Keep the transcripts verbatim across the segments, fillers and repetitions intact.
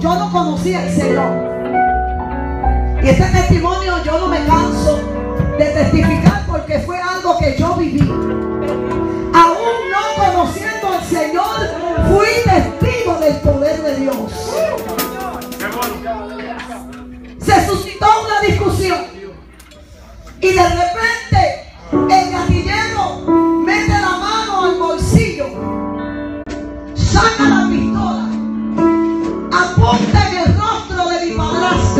yo no conocía al Señor. Y este testimonio yo no me canso de testificar porque fue algo que yo viví. Aún no conociendo al Señor, fui testigo del poder de Dios. Se suscitó una discusión y de repente el gatillero mete la mano al bolsillo, saca la pistola, apunta en el rostro de mi padrastro,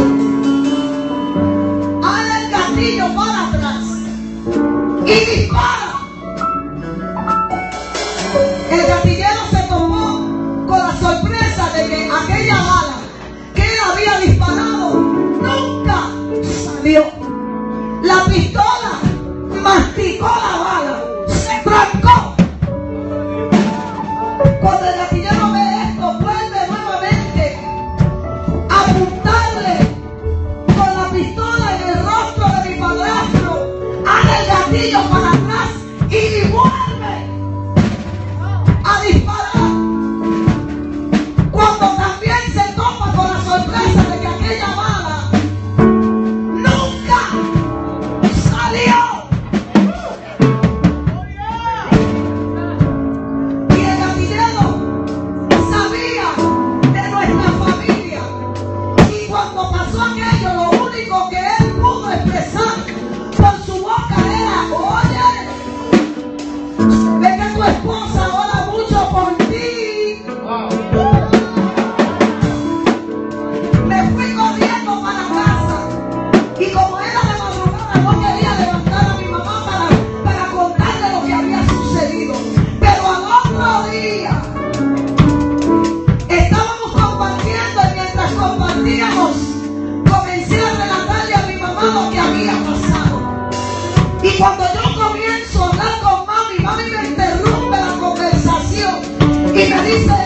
ala el gatillo para atrás y dispara. El gatillero se tomó con la sorpresa de que aquella bala que él había disparado nunca salió. La pistola masticó la bala, se trancó. Cuando el gatillero ve esto, vuelve nuevamente a apuntarle con la pistola en el rostro de mi padrastro, hace el gatillo para atrás y vuelve a disparar. Cuando también se topa con la sorpresa de que aquella bala nunca salió. Y el gatillero sabía de nuestra familia. Y cuando pasó aquello, lo único que él pudo expresar con su boca era: oye, ve que tu esposa ora mucho por ti. Me fui corriendo para casa y como era de madrugada no quería levantar a mi mamá para, para contarle lo que había sucedido. Pero al otro día estábamos compartiendo y mientras compartíamos comencé a relatarle a mi mamá lo que había pasado. Y cuando yo comienzo a hablar con mami, mami me interrumpe la conversación y me dice: